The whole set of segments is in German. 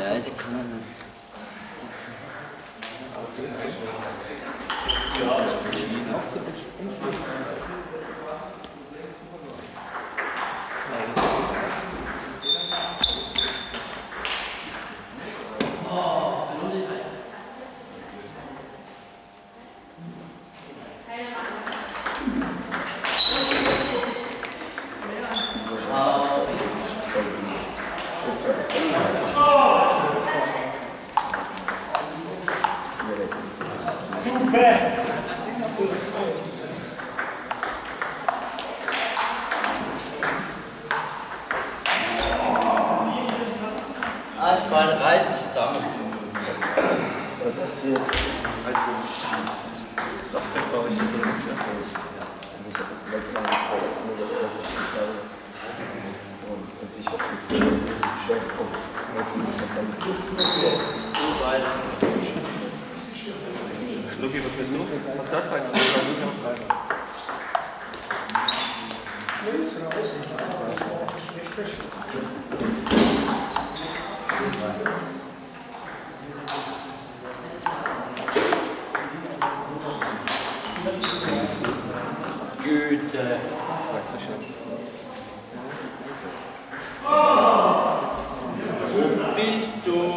Ja, ich kann. Als Ball reißt sich zusammen. Was passiert? Also, Software brauche ich nicht so ungefähr. Ich habe das letzte Mal nur das geschlagen. Und ich habe jetzt schon So weit. Schnucki, was willst du? Was da treibt? Links raus. Schlechter Güte. Wo bist du?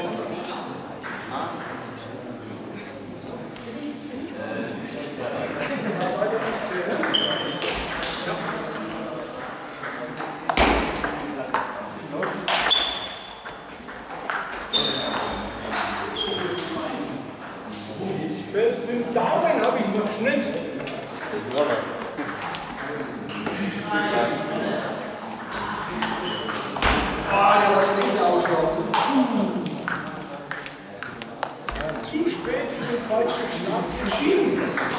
Selbst den Daumen habe ich noch nicht. Das ist auch was. Ah, der war schlecht ausgelaufen. Zu spät für den falschen Schnaps entschieden.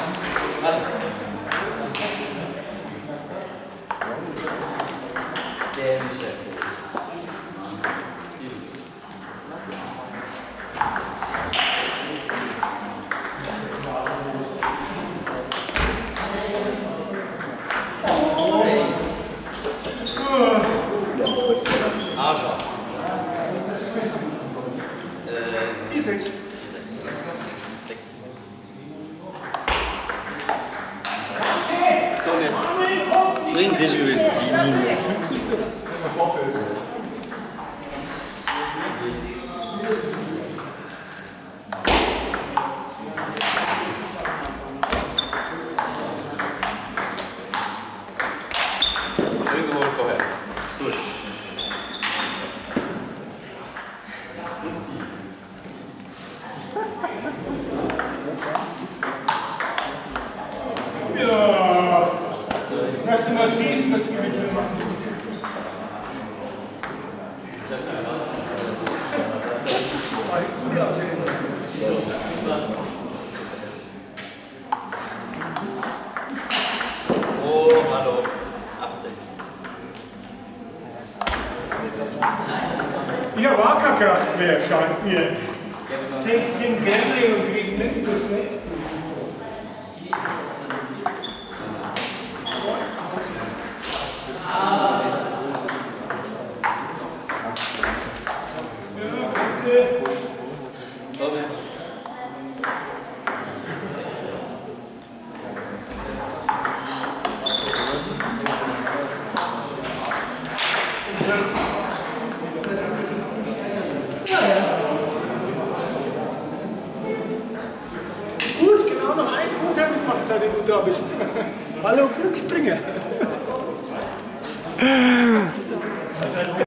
Dämlicher Film. Arschloch. Die 6. Komm jetzt. Bringen Sie sich über die Ziellinie. Schön geholt vorher. Gut. Ja. Dass du mal siehst, dass die mitmachen. Gut aussehen. Oh, hallo. 18. Ich habe auch keine Kraft mehr, scheint mir. 16 Gänge und krieg nicht durchs Netz. Ja, bitte. Komm jetzt. Gut, genau noch einen Punkt habe ich gemacht, seitdem du da bist. Hallo Glücksbringer.